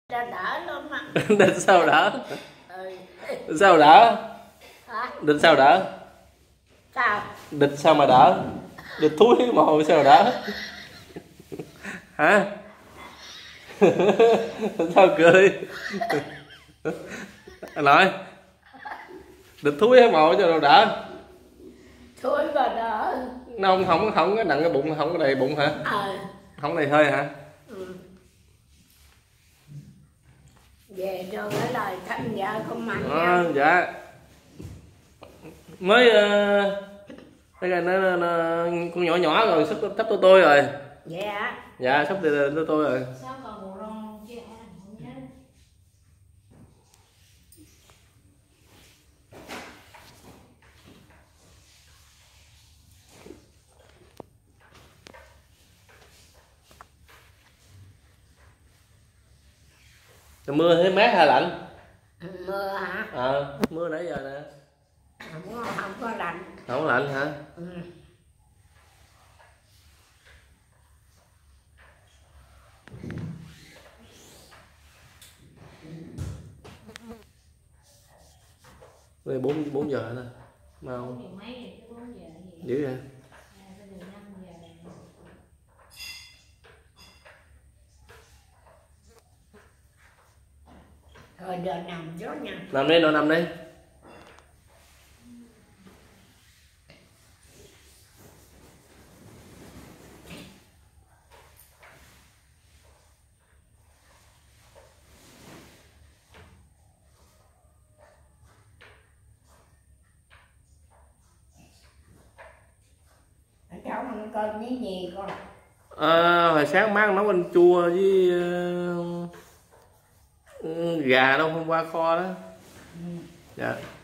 đỡ lắm mà. Định sao đỡ? Ừ. Định sao đỡ? Hả? Định sao đỡ? Sao? Định sao mà đỡ? Định thúi mồ sao đỡ? Hả? Sao cười? Anh nội, định thúi mồ cho đâu đỡ? Thôi mà đỡ. Nó không có nặng cái bụng, không có đầy bụng hả? Không đầy hơi hả? Ừ. Về cho cái lời thăm vợ con mạnh nha. Dạ. Mới cái này nó con nhỏ nhỏ rồi, sắp tôi rồi. Dạ. Dạ sắp tôi rồi. Sao còn bộ ron chứ không nhớ. Mưa thấy mát hay lạnh? Mưa hả? Mưa nãy giờ nè. Không có lạnh. Không lạnh hả? Ừ. Đây 4 giờ nè. Mau. 4 giờ mấy rồi chứ 4 giờ gì. Dữ vậy? Bây giờ 5 giờ. Thôi giờ nằm đó nha. Nằm đi, nó nằm đi. Cháu ăn cơm với gì con? Hồi sáng má nấu canh chua với gà đâu hôm qua kho đó. Dạ.